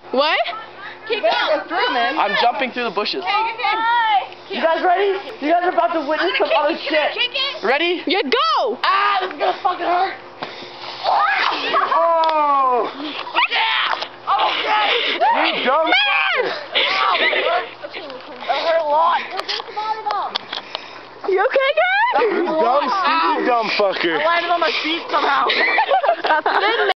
What? Keep going through, man. I'm jumping through the bushes. You guys ready? You guys are about to witness some other shit. Ready? Yeah, go! Ah, this is gonna fucking hurt. Oh! You dumb Man! That hurt a lot. You okay, guys? You dumb, stupid dumb fucker. I landed on my feet somehow.